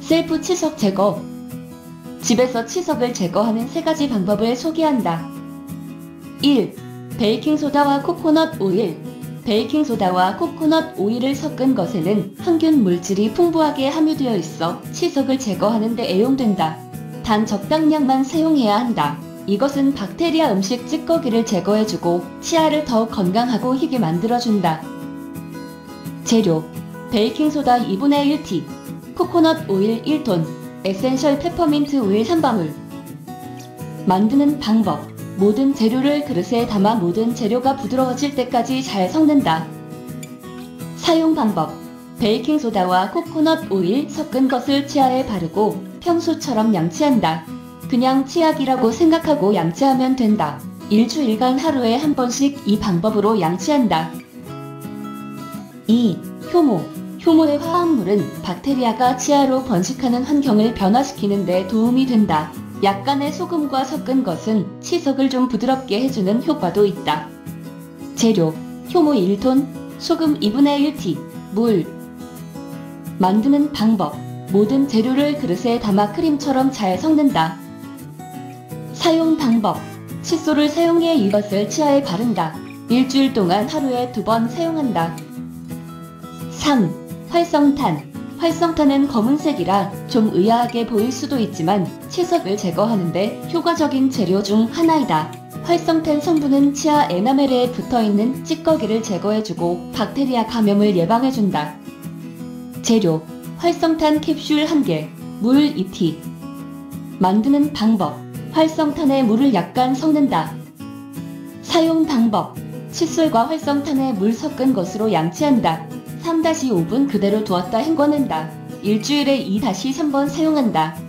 셀프 치석 제거. 집에서 치석을 제거하는 3가지 방법을 소개한다. 1. 베이킹소다와 코코넛 오일. 베이킹소다와 코코넛 오일을 섞은 것에는 항균 물질이 풍부하게 함유되어 있어 치석을 제거하는 데 애용된다. 단 적당량만 사용해야 한다. 이것은 박테리아 음식 찌꺼기를 제거해주고 치아를 더 건강하고 희게 만들어준다. 재료: 베이킹소다 2분의 1티, 코코넛 오일 1톤, 에센셜 페퍼민트 오일 3방울. 만드는 방법: 모든 재료를 그릇에 담아 모든 재료가 부드러워질 때까지 잘 섞는다. 사용 방법: 베이킹소다와 코코넛 오일 섞은 것을 치아에 바르고 평소처럼 양치한다. 그냥 치약이라고 생각하고 양치하면 된다. 일주일간 하루에 한 번씩 이 방법으로 양치한다. 2. 효모. 효모의 화합물은 박테리아가 치아로 번식하는 환경을 변화시키는 데 도움이 된다. 약간의 소금과 섞은 것은 치석을 좀 부드럽게 해주는 효과도 있다. 재료: 효모 1톤, 소금 2분의 1티, 물. 만드는 방법: 모든 재료를 그릇에 담아 크림처럼 잘 섞는다. 사용 방법: 칫솔을 사용해 이것을 치아에 바른다. 일주일 동안 하루에 2번 사용한다. 3. 활성탄. 활성탄은 검은색이라 좀 의아하게 보일 수도 있지만 치석을 제거하는데 효과적인 재료 중 하나이다. 활성탄 성분은 치아 에나멜에 붙어있는 찌꺼기를 제거해주고 박테리아 감염을 예방해준다. 재료: 활성탄 캡슐 1개, 물 2티. 만드는 방법: 활성탄에 물을 약간 섞는다. 사용 방법: 칫솔과 활성탄에 물 섞은 것으로 양치한다. 3-5분 그대로 두었다 헹궈낸다. 일주일에 2-3번 사용한다.